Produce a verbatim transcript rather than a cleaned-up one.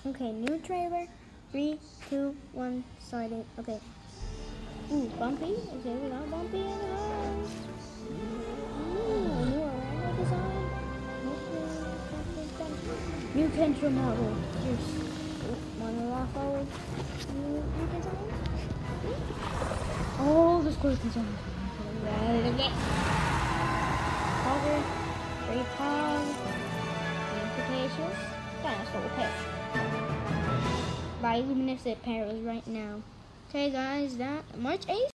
Okay, new trailer. Three, two, one, started. Okay. Ooh, bumpy? Is it not bumpy in the house? Ooh, new Orlando design. New Kendra model. Here's one off forward. New, new design. Oh, the squirt design. Cover. Great Pond. New Cretaceous. Dinosaur pet. By Luminous Apparel right now. Okay guys, that March eighth.